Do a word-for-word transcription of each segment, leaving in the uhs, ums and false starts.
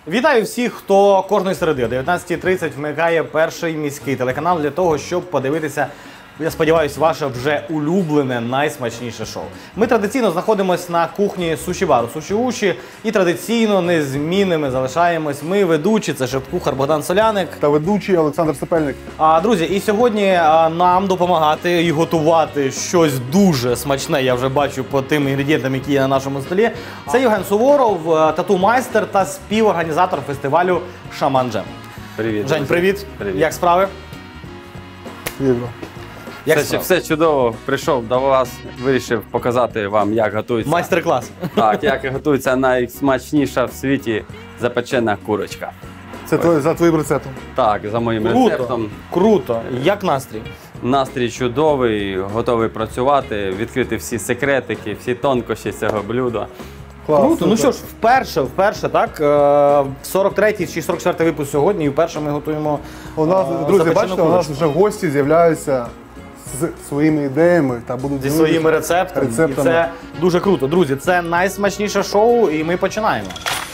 Вітаю всіх, хто кожної середи о дев'ятнадцятій тридцять вмикає перший міський телеканал для того, щоб подивитися, я сподіваюся, ваше вже улюблене, найсмачніше шоу. Ми традиційно знаходимося на кухні суші-бару Суші-Уші і традиційно незмінними залишаємось ми, ведучі, це шеф-кухар Богдан Соляник. Та ведучий Олександр Сапельник. А, друзі, і сьогодні а, нам допомагати і готувати щось дуже смачне, я вже бачу по тим інгредієнтам, які є на нашому столі. Це Євген Суворов, тату-майстер та співорганізатор фестивалю Шаман Джем. Привіт. Жень, привіт. Привіт. Як справи? Вірно. Як все, все чудово. Прийшов до вас, вирішив показати вам, як готується. Майстер-клас. Так, як готується найсмачніша в світі запечена курочка. Це твій, за твоїм рецептом? Так, за моїм Круто, рецептом. круто. Як настрій? Настрій чудовий, готовий працювати, відкрити всі секретики, всі тонкощі цього блюда. Клас, Круто. супер. Ну що ж, вперше, вперше, так, е, сорок третій чи сорок четвертий випуск сьогодні, і вперше ми готуємо У нас, е, друзі, запечену бачите, у нас курочку. вже гості з'являються з своїми ідеями та будуть Зі ділитися своїми рецептами. рецептами. І це дуже круто. Друзі, це найсмачніше шоу, і ми починаємо.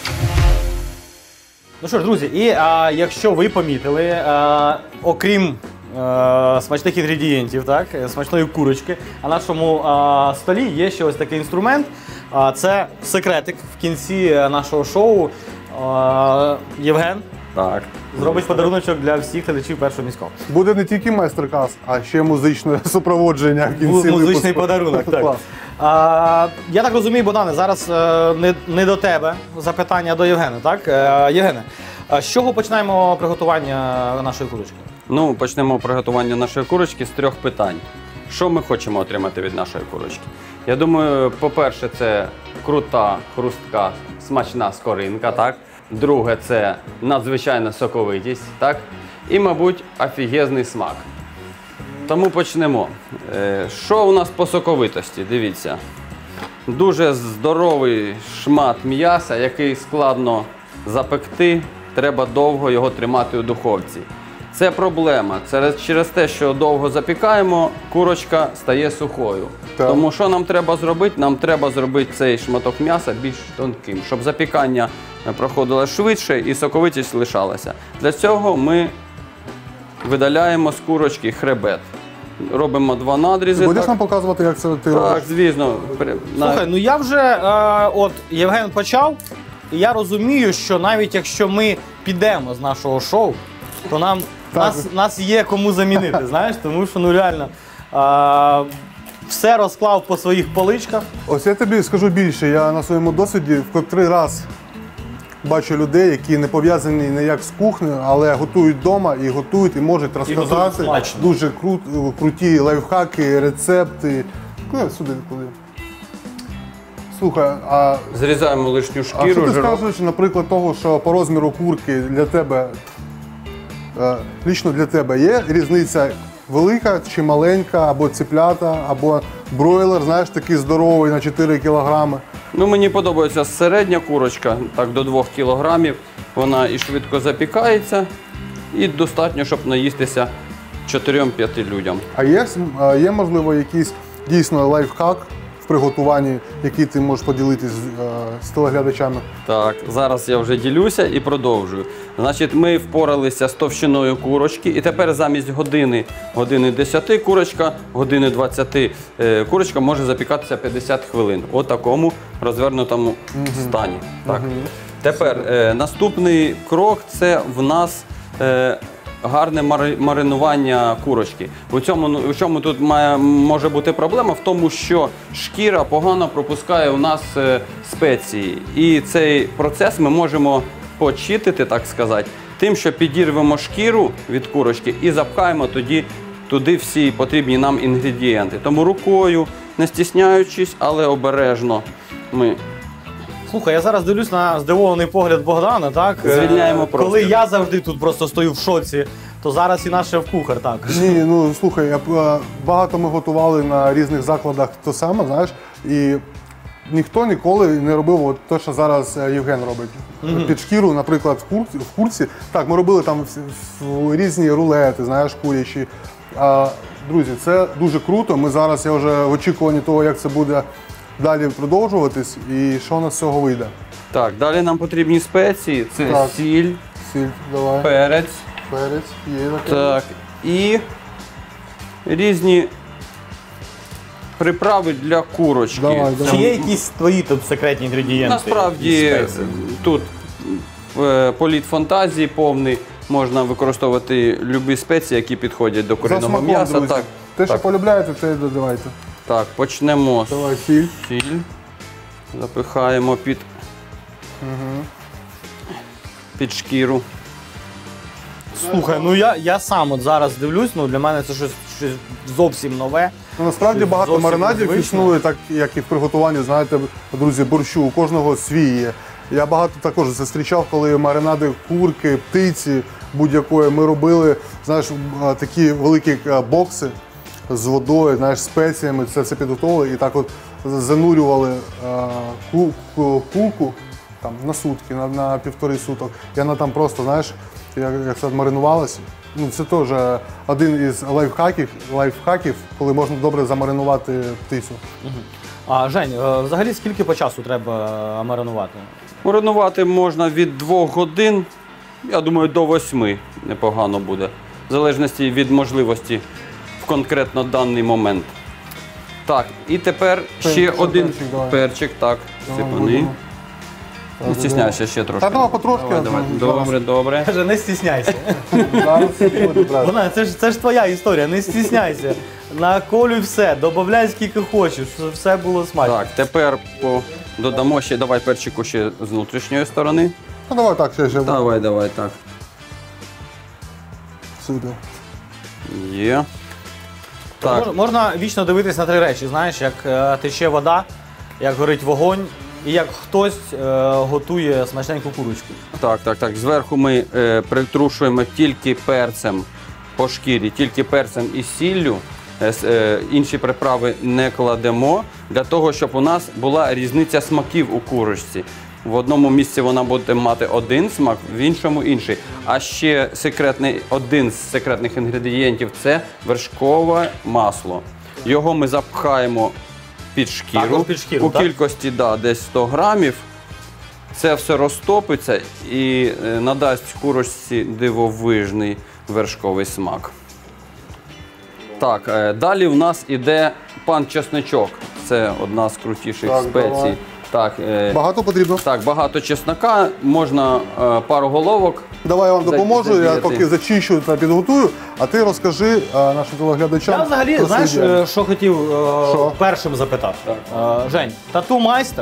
Ну що ж, друзі, і а, якщо ви помітили, а, окрім а, смачних інгредієнтів, так, смачної курочки, на нашому а, столі є ще ось такий інструмент. А, це секретик в кінці нашого шоу. А, Євген Так. зробить подаруночок для всіх глядачів Першого міського. Буде не тільки майстер-клас, а ще музичне супроводження в кінці Музичний випуску. подарунок, так. Клас. А, я так розумію, Богдане, зараз е, не, не до тебе запитання, а до Євгена, так? Е, Євгене, а з чого починаємо приготування нашої курочки? Ну, почнемо приготування нашої курочки з трьох питань. Що ми хочемо отримати від нашої курочки? Я думаю, по-перше, це крута, хрустка, смачна скоринка, так? Друге, це надзвичайна соковитість, так? І, мабуть, офігезний смак. Тому почнемо. Е, Що у нас по соковитості? Дивіться. Дуже здоровий шмат м'яса, який складно запекти, треба довго його тримати у духовці. Це проблема. Це через те, що довго запікаємо, курочка стає сухою. Так. Тому що нам треба зробити? Нам треба зробити цей шматок м'яса більш тонким, щоб запікання проходило швидше і соковитість лишалася. Для цього ми видаляємо з курочки хребет. Робимо два надрізи. Будеш так. нам показувати, як це ти Так, робиш? звісно. При- на- Слухай, ну я вже, е, от Євген почав, і я розумію, що навіть якщо ми підемо з нашого шоу, то нам, нас, нас є кому замінити, знаєш, тому що ну реально е, все розклав по своїх поличках. Ось я тобі скажу більше. Я на своєму досвіді в котрий раз бачу людей, які не пов'язані ніяк з кухнею, але готують вдома і готують, і можуть готують розказати смачно. дуже крут, круті лайфхаки, рецепти. Ну, сюди, куди. Слухай, а, Зрізаємо лишню а що шкіру. ти жирок. скажеш, наприклад, того, що по розміру курки для тебе, е, лічно для тебе є різниця велика чи маленька, або ціплята, або бройлер, знаєш, такий здоровий на чотири кілограми. Ну, мені подобається середня курочка, так до двох кілограмів. Вона і швидко запікається, і достатньо, щоб наїстися чотирьом-п'яти людям. А є, а є, можливо, якийсь дійсно лайфхак в приготуванні, який ти можеш поділитися з, е, з телеглядачами? Так, зараз я вже ділюся і продовжую. Значить, ми впоралися з товщиною курочки, і тепер замість години, години десяти курочка, години двадцяти е, курочка може запікатися п'ятдесят хвилин. У такому розвернутому стані. Так. Тепер е, наступний крок – це в нас е, гарне мари- маринування курочки. У цьому, у чому тут має, може бути проблема? В тому, що шкіра погано пропускає у нас е, спеції. І цей процес ми можемо почистити, так сказати, тим, що підірвемо шкіру від курочки і запхаємо тоді туди всі потрібні нам інгредієнти. Тому рукою, не стісняючись, але обережно ми Слухай, я зараз дивлюсь на здивований погляд Богдана, так? Звільняємо Е, простір. Коли я завжди тут просто стою в шоці, то зараз і наш шеф-кухар також. Ні, ну слухай, я, е, багато ми готували на різних закладах то саме, знаєш, і ніхто ніколи не робив от те, що зараз е, Євген робить. Mm-hmm. Під шкіру, наприклад, в курці, в курці. Так, ми робили там в, в, різні рулети, знаєш, курячі. А, друзі, це дуже круто. Ми зараз, я вже в очікуванні того, як це буде далі продовжуватись і що у нас з цього вийде. Так, далі нам потрібні спеції. Це Так. сіль, Сіль, давай, перець. перець, є таке. Так, і різні приправи для курочки. Давай, Чи давай. є якісь твої тут секретні інгредієнти? Насправді із спецій? тут е, політ фантазії повний. Можна використовувати любі спеції, які підходять до За куриного смаком, м'яса. друзі. Так, Те, що так. полюбляєте, те й додавайте. Так, почнемо з Давай, сіль. сіль. Запихаємо під, під шкіру. Слухай, ну я, я сам от зараз дивлюсь, ну для мене це щось, щось зовсім нове. Ну, насправді Щось багато зовсім маринадів незвичне. існує, так як і в приготуванні, знаєте, друзі, борщу, у кожного свій є. Я багато також зустрічав, коли маринади курки, птиці будь-якої ми робили, знаєш, а, такі великі а, бокси з водою, знаєш, спеціями, це все підготовили і так от занурювали а, ку- ку- курку там, на сутки, на, на півтори суток. І вона там просто, знаєш, як, як це маринувалася. Ну, це теж один із лайфхаків, лайфхаків, коли можна добре замаринувати птицю. А Жень, е, взагалі скільки по часу треба е, маринувати? Маринувати можна від двох годин, я думаю, до восьми непогано буде. В залежності від можливості в конкретно даний момент. Так, і тепер ще Перчик, один перчик, давай. перчик, так, сипаний. будемо. Не стісняйся ще трошки. Та давай потрошки. Давай, давай. ну, Добре, добре. Каже, не стісняйся. Зараз буде, брат. Вона, це ж це ж твоя історія, не стісняйся. Наколюй все, додай скільки хочеш, щоб все було смачно. Так, тепер по... додамо ще, давай перчику ще з внутрішньої сторони. Ну давай так, ще, ще. Давай, давай, так. Сюди. Є. Так, Мож- Можна вічно дивитись на три речі, знаєш, як е, тече вода, як горить вогонь і як хтось е, готує смачненьку курочку. так, так, так. Зверху ми е, притрушуємо тільки перцем по шкірі, тільки перцем і сіллю. Е, с- е, інші приправи не кладемо для того, щоб у нас була різниця смаків у курочці. В одному місці вона буде мати один смак, в іншому інший. А ще секретний, один з секретних інгредієнтів це вершкове масло. Його ми запхаємо під шкіру. Також під шкіру, у так? кількості да, десь сто грамів. Це все розтопиться і е, надасть курочці дивовижний вершковий смак. Так, е, далі в нас іде пан чесничок. Це одна з крутіших Так, спецій. давай. Так, е, Багато потрібно. так, багато чеснока, можна е, пару головок. Давай я вам За- допоможу, я задіяти. поки зачищу та підготую, а ти розкажи а, нашим телеглядачам. Я взагалі, про знаєш, свій діяльність. е, що хотів е, Що? першим запитати. Е, Жень, тату майстер,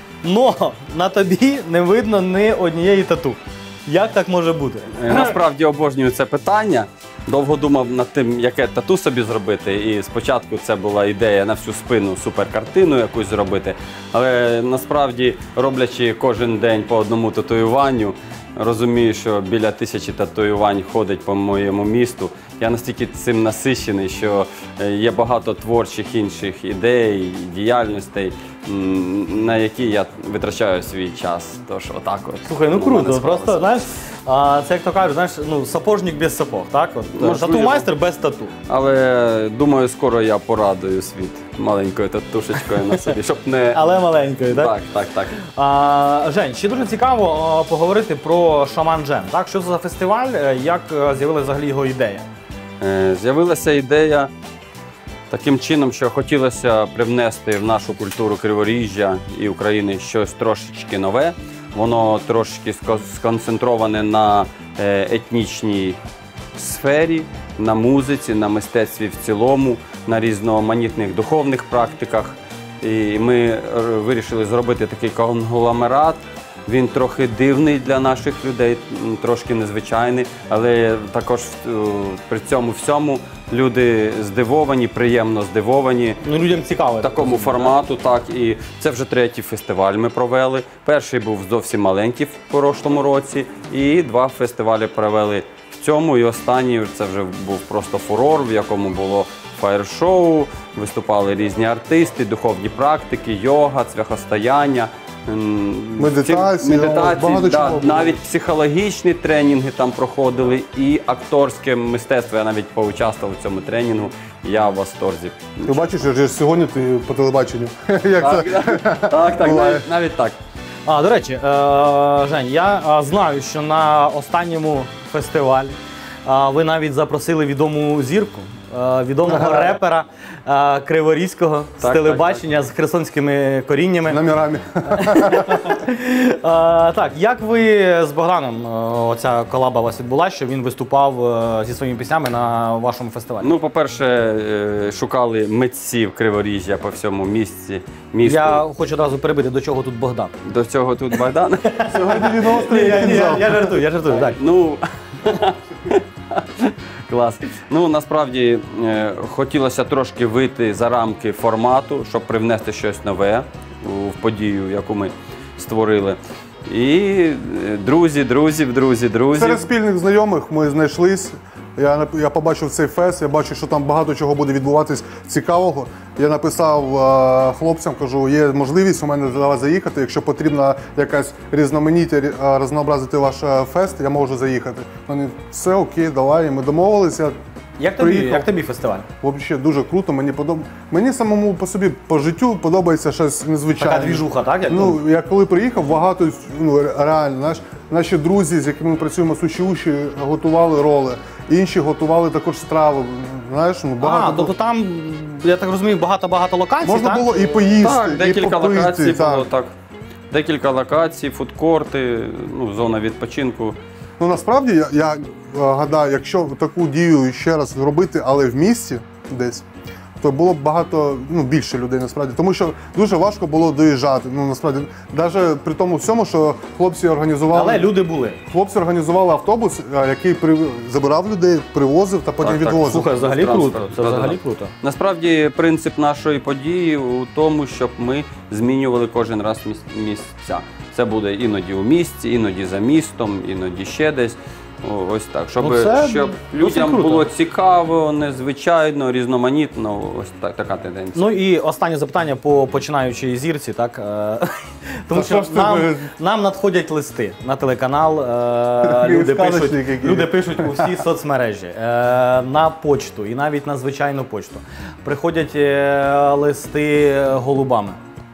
но на тобі не видно ні однієї тату. Як так може бути? Е, Насправді обожнюю це питання. Довго думав над тим, яке тату собі зробити. І спочатку це була ідея на всю спину суперкартину якусь зробити. Але насправді, роблячи кожен день по одному татуюванню, розумію, що біля тисячі татуювань ходить по моєму місту. Я настільки цим насичений, що е, є багато творчих інших ідей, діяльностей, м, на які я витрачаю свій час. Тож отак от. Слухай, ну у мене круто, склалося. просто знаєш, а, це як то кажуть, знаєш, ну сапожник без сапог, так? От, е, Можливо. тату майстер без тату. Але думаю, скоро я порадую світ маленькою татушечкою на собі, щоб не. Але маленькою, так? Так, так, так. А, Жень, ще дуже цікаво а, поговорити про Шаман Джем. Так, що це за фестиваль, е, як е, з'явилася взагалі його ідея? Е, З'явилася ідея таким чином, що хотілося привнести в нашу культуру Криворіжжя і України щось трошечки нове. Воно трошки ско- сконцентроване на е, етнічній сфері, на музиці, на мистецтві в цілому, на різноманітних духовних практиках. І ми е, вирішили зробити такий конгломерат. Він трохи дивний для наших людей, м, трошки незвичайний, але також е, при цьому всьому люди здивовані, приємно здивовані. Ну, людям цікаво. Такому формату, так, і це вже третій фестиваль ми провели. Перший був зовсім маленький в прошлому році, і два фестивалі провели в цьому. І останній це вже був просто фурор, в якому було фаєр-шоу, виступали різні артисти, духовні практики, йога, цвяхостояння. м, Медитація, ці- медитації, багато да, чого було. навіть психологічні тренінги там проходили, і акторське мистецтво. Я навіть поучаствував в цьому тренінгу. я в восторзі. Ти бачиш, я ж сьогодні ти по телебаченню. Як Так, це? так, так, Буває. навіть, навіть так. А, до речі, е, Жень, я е, знаю, що на останньому фестивалі е, ви навіть запросили відому зірку, е, відомого Ага. репера е, Криворізького з Так, телебачення з херсонськими коріннями. Номерами. Е, так, як ви з Богданом, е, оця колаба у вас відбула, що він виступав е, зі своїми піснями на вашому фестивалі? Ну, по-перше, е, шукали митців Криворіжжя по всьому місці, місту. Я хочу одразу перебити, до чого тут Богдан. До цього тут Богдан. Сьогодні він Ні, острий я, ні, я, кінзал. я жартую, я жартую. Так. Ну, клас. Ну, насправді е, хотілося трошки вийти за рамки формату, щоб привнести щось нове у- в подію, яку ми створили. І е, друзі, друзів, друзі, друзів. Серед спільних знайомих ми знайшлись. Я, нап- я побачив цей фест, я бачу, що там багато чого буде відбуватись цікавого. Я написав е, хлопцям, кажу, є можливість у мене до вас заїхати. Якщо потрібна якась різноманіття, рі- е, рознообразити ваш е, фест, я можу заїхати. Вони все окей, давай. І ми домовилися. Як тобі, Приїхав. як тобі фестиваль? Взагалі дуже круто. Мені подоб... Мені самому по собі по життю подобається щось незвичайне. Така двіжуха, так? Як Ну, я коли приїхав, багато ну реально, знаєш, наші друзі, з якими ми працюємо суші-уші, готували роли. Інші готували також страви. Знаєш, ну багато. А, тобто там, я так розумію, багато-багато локацій, Можна так? було і поїсти, Так, і декілька попити. локацій так. було так. Декілька локацій, фудкорти, ну, зона відпочинку. Ну насправді я, я е, гадаю, якщо таку дію ще раз робити, але в місті десь, то було б багато, ну більше людей насправді. Тому що дуже важко було доїжджати. Ну насправді, навіть при тому всьому, що хлопці організували. Але люди були. Хлопці організували автобус, е, який при... забирав людей, привозив та потім Так, так. відвозив. Слухай, взагалі Транспорт. круто. Це Да-да-да. взагалі круто. Насправді принцип нашої події у тому, щоб ми змінювали кожен раз міс- місця. Це буде іноді у місті, іноді за містом, іноді ще десь. О, ось так. Щоб, Ну, це щоб досить людям круто. було цікаво, незвичайно, різноманітно. Ось так, така тенденція. Ну і останнє запитання по починаючій зірці, так? е, Тому Та що що ж ти нам, ви- нам надходять листи на телеканал, е, Такий люди, пишуть, сказочник який. люди пишуть у всі соцмережі, е, на почту і навіть на звичайну почту. Приходять е, листи голубами.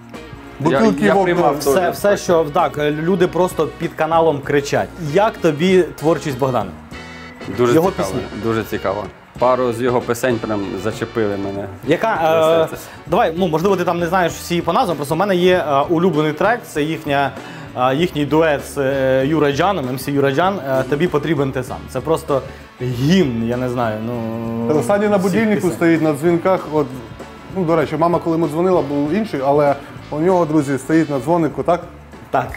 Бутилки Я- я в окна. приймав то. Все, все, що так, люди просто під каналом кричать. Як тобі творчість Богдана? Дуже його цікаво. пісні. Дуже цікаво. Пару з його пісень прям зачепили мене. Яка, За е, серце. давай, ну можливо, ти там не знаєш всі по назвам, просто в мене є е, улюблений трек, це їхня, е, їхній дует з е, Юраджаном, ем сі Юраджан, е, тобі потрібен ти сам. Це просто гімн, я не знаю. Ну, Останній на всіх будильнику пісень. стоїть на дзвінках. От, ну, до речі, мама, коли ми дзвонила, був інший, але у нього, друзі, стоїть на дзвонику, так? Так.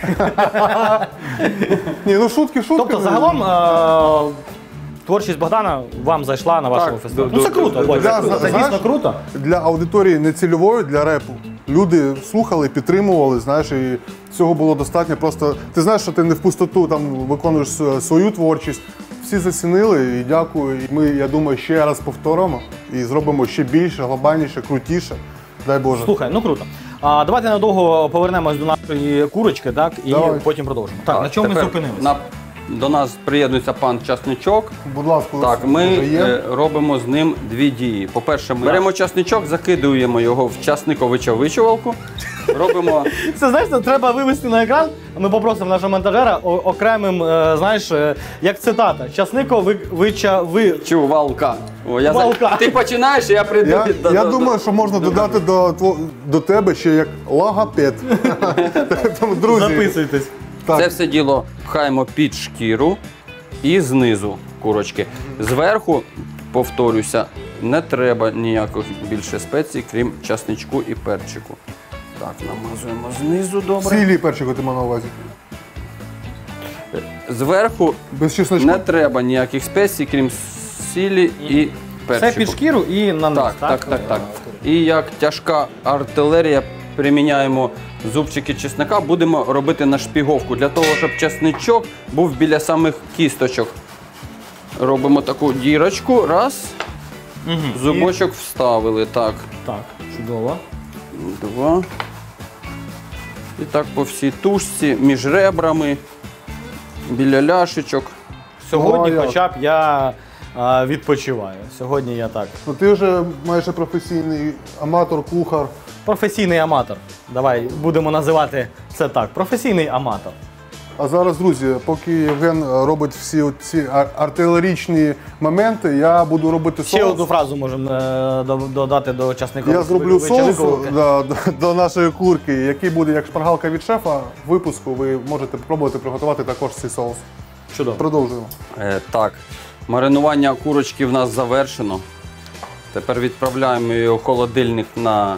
Ні, ну шутки, шутки. Тобто, загалом, е, творчість Богдана вам зайшла на вашому Так, фестивалі. ду- Ну це ду- круто, ду- Бодя, Да, це круто, це знаєш, дійсно круто. Для аудиторії нецільової, для репу. Люди слухали, підтримували, знаєш, і цього було достатньо. Просто ти знаєш, що ти не в пустоту там виконуєш с- свою творчість. Всі зацінили і дякую. І ми, я думаю, ще раз повторимо і зробимо ще більше, глобальніше, крутіше. Дай Боже. Слухай, ну круто. А, давайте надовго повернемось до нашої курочки, так, і Давай. потім продовжимо. Так, на чому ми тепер зупинилися? на- До нас приєднується пан Часничок. Будь ласка, Так, ми вже є. е, робимо з ним дві дії. По-перше, ми беремо часничок, закидуємо його в часниковича-вичувалку. Робимо Це знаєш, це треба вивести на екран. Ми попросимо нашого монтажера о- окремим, е, знаєш, е, як цитата. Часнико ви, вича ви. чувалка. О, я за- Валка. Ти починаєш, я прийду. Я, від- до- я до- думаю, до- що можна додати до, тво- до тебе ще як логопед. Тому, друзі, Записуйтесь. так. Це все діло пхаємо під шкіру і знизу курочки. Зверху, повторюся, не треба ніяких більше спецій, крім часничку і перчику. Так, намазуємо знизу добре. Сілі перчику ти мав на увазі. Зверху Без чесночку. не треба ніяких спецій, крім сілі і перчику. Все під шкіру і на низ, Так, так, так, так. І як тяжка артилерія приміняємо зубчики чесника, будемо робити нашпіговку для того, щоб чесничок був біля самих кісточок. Робимо таку дірочку, раз, Мгм. зубочок вставили, так, Так, чудово. два. І так по всій тушці, між ребрами, біля ляшечок. Сьогодні, О, як. хоча б я а, відпочиваю. Сьогодні я так. Ну ти вже майже професійний аматор, кухар. Професійний аматор. Давай будемо називати це так. Професійний аматор. А зараз, друзі, поки Євген робить всі ці ар- артилерічні моменти, я буду робити Ще соус. одну фразу можемо е, до- додати до часникової. Я зроблю соус вечеринки. да, до, до нашої курки, який буде як шпаргалка від шефа. В випуску ви можете спробувати приготувати також цей соус. Чудово. Продовжуємо. Е, так, маринування курочки в нас завершено. Тепер відправляємо її у холодильник на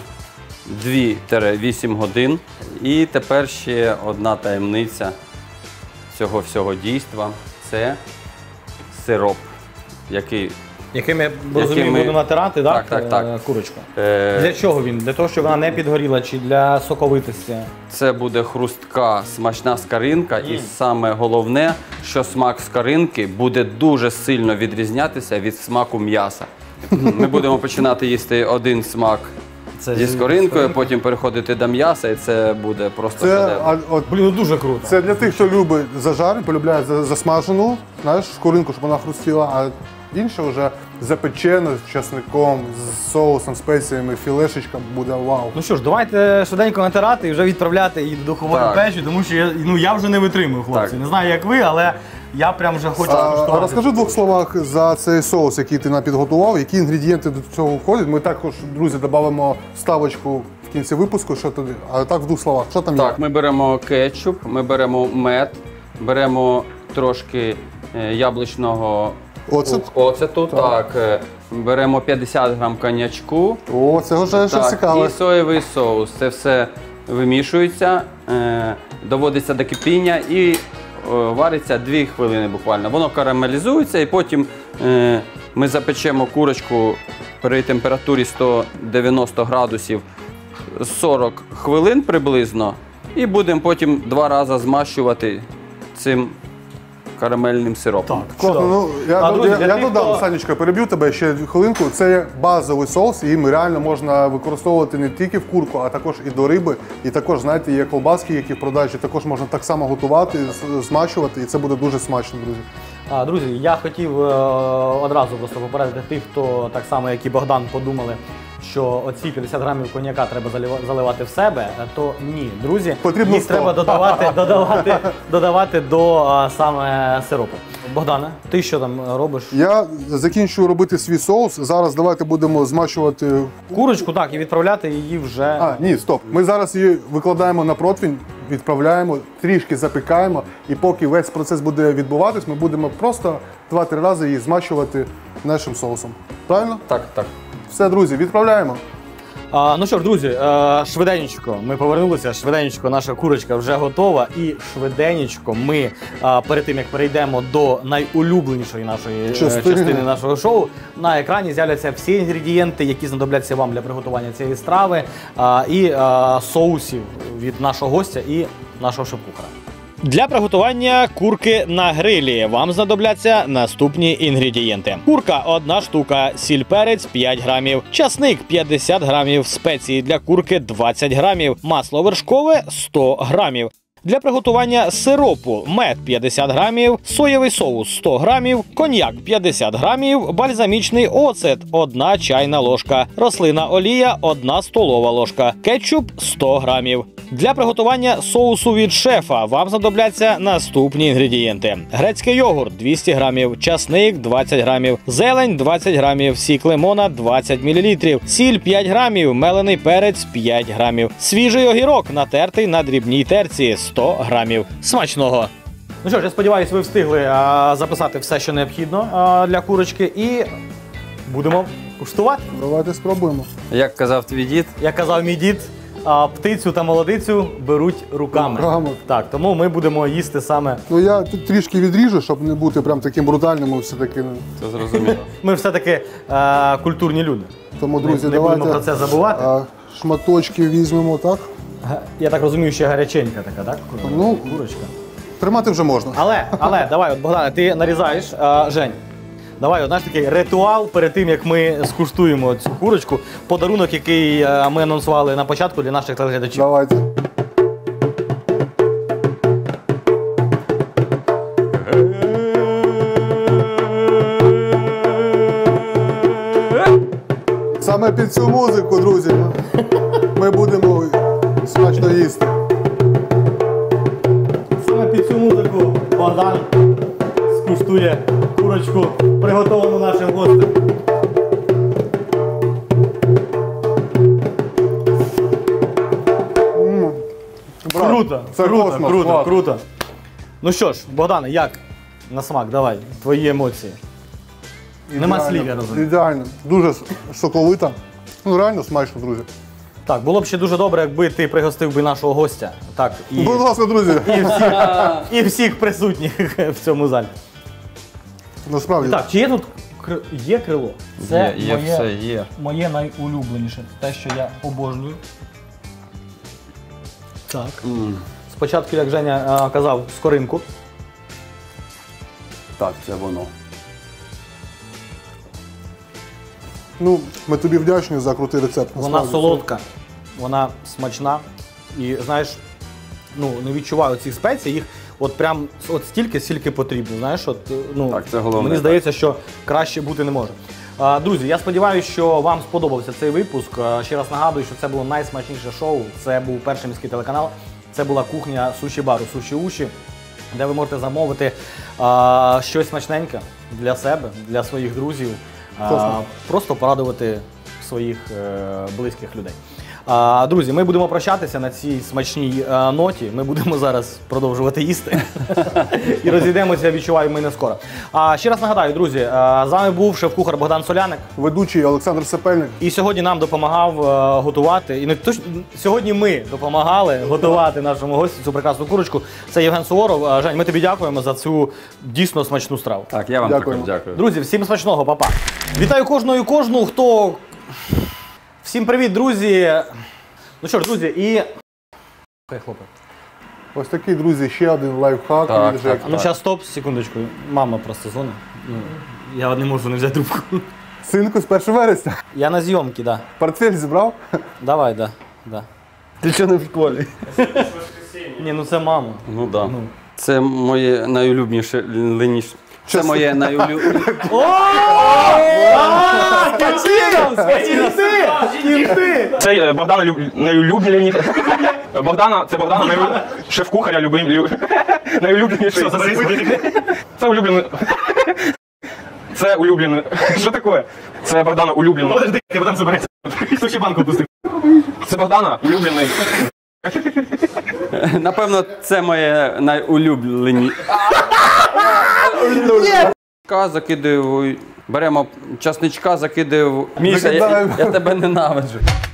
дві-вісім годин. І тепер ще одна таємниця цього всього дійства – це сироп, який Яким я розумію, Яким ми- буду натирати, Так, так, е, так. курочку. е, Для чого він? Для того, щоб вона не підгоріла, чи для соковитості? це буде хрустка, смачна скаринка, і саме головне, що смак скаринки буде дуже сильно відрізнятися від смаку м'яса. Ми будемо починати їсти один смак Це зі зі скоринкою, скоринкою. потім переходити до м'яса, і це буде просто Це, шедевр. а, от, Блін, ну дуже круто. це для тих, хто любить зажари, полюбляє за- засмажену, знаєш, шкуринку, щоб вона хрустіла, а інше вже запечене з часником, з соусом, спеціями, філешечка буде вау. Ну що ж, давайте швиденько натирати і вже відправляти її до духової Так. печі, тому що я, ну, я вже не витримую, хлопці. Так. Не знаю, як ви, але я прям вже хочу А, скуштувати. а розкажи в двох словах за цей соус, який ти нам підготував, які інгредієнти до цього входять. Ми також, друзі, додамо вставочку в кінці випуску, що туди. А так в двох словах, що там Так, є? ми беремо кетчуп, ми беремо мед, беремо трошки е, яблучного Оцет? оцету, так. е, беремо п'ятдесят грам коньячку. О, це вже щось Так, цікаве. і соєвий соус. Це все вимішується, е, доводиться до кипіння і е, вариться дві хвилини буквально. Воно карамелізується і потім е, ми запечемо курочку при температурі сто дев'яносто градусів сорок хвилин приблизно. І будемо потім два рази змащувати цим карамельним сиропом. Так, Класно, чудово. ну, я, А, друзі, я, для я тих, додам, хто- Санечка, переб'ю тебе ще хвилинку. Це є базовий соус, і їм реально можна використовувати не тільки в курку, а також і до риби. І також, знаєте, є колбаски, які в продажі, також можна так само готувати, з- змащувати, і це буде дуже смачно, друзі. А, друзі, я хотів е, одразу просто попередити тих, хто так само, як і Богдан, подумали, що оці п'ятдесят грамів коньяка треба залива- заливати в себе, е, то ні, друзі, Потрібно їх сто. треба додавати, додавати, додавати до а, саме сиропу. Богдане, ти що там робиш? Я закінчую робити свій соус. Зараз давайте будемо змащувати. Курочку, так, і відправляти її вже. А, ні, стоп. Ми зараз її викладаємо на противень, відправляємо, трішки запікаємо, і поки весь процес буде відбуватись, ми будемо просто два-три рази її змащувати нашим соусом. Правильно? Так, так. Все, друзі, відправляємо. А, ну що ж, друзі, е, швиденечко ми повернулися, швиденечко наша курочка вже готова. І швиденечко ми е, перед тим, як перейдемо до найулюбленішої нашої е, Частини. частини нашого шоу, на екрані з'являться всі інгредієнти, які знадобляться вам для приготування цієї страви, е, і е, соусів від нашого гостя і нашого шеф-кухара. Для приготування курки на грилі вам знадобляться наступні інгредієнти: курка одна штука, сіль перець п'ять грамів, часник п'ятдесят грамів, спеції для курки двадцять грамів, масло вершкове сто грамів. Для приготування сиропу мед п'ятдесят грамів, соєвий соус сто грамів, коньяк п'ятдесят грамів, бальзамічний оцет одна чайна ложка, рослина олія одна столова ложка, кетчуп сто грамів. Для приготування соусу від шефа вам знадобляться наступні інгредієнти: грецький йогурт двісті грамів, часник двадцять грамів, зелень двадцять грамів, сік лимона двадцять мілілітрів, сіль п'ять грамів, мелений перець п'ять грамів, свіжий огірок натертий на дрібній терці сто грамів. Смачного! Ну що ж, я сподіваюся, ви встигли а, записати все, що необхідно а, для курочки, і будемо куштувати. Давайте спробуємо. Як казав твій дід, Як казав мій дід, а, птицю та молодицю беруть руками. Руками. Так, тому ми будемо їсти саме. Ну я тут трішки відріжу, щоб не бути прям таким брутальним, все-таки. це зрозуміло. Ми все-таки е, культурні люди. Тому, друзі, не давайте будемо про це забувати. а, шматочки візьмемо, так? Га- Я так розумію, ще гаряченька така, так? Ну, Курочка. Тримати вже можна. Але, але, давай, от, Богдане, ти нарізаєш, а, Жень. Давай, от, знаєш, такий ритуал перед тим, як ми скуштуємо цю курочку. Подарунок, який е, ми анонсували на початку для наших телеглядачів. Давайте. Саме під цю музику, друзі, ми будемо смачно їсти. Саме під цю музику Богдан скуштує курочку, приготовану нашим гостем. Брат, Круто, це круто, космос, круто, клас. круто. Ну що ж, Богдане, як на смак? Давай, твої емоції. Нема Ідеально, слів, я розумію. Ідеально. Дуже соковита. Ну реально смачно, друзі. Так, було б ще дуже добре, якби ти пригостив би нашого гостя. Так, і, Будь ласка, друзі. і, всіх, і всіх присутніх в цьому залі. Насправді. Так, чи є тут кри- є крило? Це Є, є моє, все, є. моє найулюбленіше. Те, що я обожнюю. Так. Спочатку, як Женя а, казав, скоринку. Так, це воно. Ну, ми тобі вдячні за крутий рецепт. Вона насправді. солодка, вона смачна. І знаєш, ну не відчуваю цих спецій, їх от прям от стільки, стільки потрібно. Знаєш, от ну Так, це головне, мені так. здається, що краще бути не може. А, друзі, я сподіваюся, що вам сподобався цей випуск. А, ще раз нагадую, що це було найсмачніше шоу. Це був перший міський телеканал. Це була кухня суші-бару Суші Уші, де ви можете замовити а, щось смачненьке для себе, для своїх друзів. А, Класно. просто порадувати своїх е, близьких людей. А, друзі, ми будемо прощатися на цій смачній е, ноті. Ми будемо зараз продовжувати їсти і розійдемося, відчуваю, ми не скоро. А ще раз нагадаю, друзі, е, з вами був шеф-кухар Богдан Соляник. Ведучий Олександр Сапельник. І сьогодні нам допомагав е, готувати. І не то, що- сьогодні ми допомагали готувати нашому гостю цю прекрасну курочку. Це Євген Суворов. Е, Жень, ми тобі дякуємо за цю дійсно смачну страву. Так, я вам Дякуємо. також дякую. Друзі, всім смачного, па-па. Вітаю кожного і кожну, хто. Всім привіт, друзі. Ну що ж, друзі, і. Хай хлопець. Ось такий, друзі, ще один лайфхак Так, від так. Жеки. А ну зараз стоп, секундочку. Мама просто дзвонить. Ну, я не можу не взяти трубку. Синку, з першого вересня. Я на зйомці, да. Портфель зібрав? Давай, да. да. Ти що не в школі? Ні, ну це мама. Ну так. Да. Це моє найулюбніше леніше. Це Чесно. моє найулюбніше. Качинов! Кінти! Це е, Богдана люб... найулюблені. Богдана, це Богдана найу... шеф-кухаря любим... лю... найулюбленіший. Це улюблений. Це улюблений. Що таке? Це Богдана улюблений. Подожди, я потім забереться. Суші банку пустив. Це Богдана улюблений. Напевно, це моє найулюбленіше. Часничка закидаю. Беремо часничка, закидаю. Міша, я, Закидаємо. я тебе ненавиджу.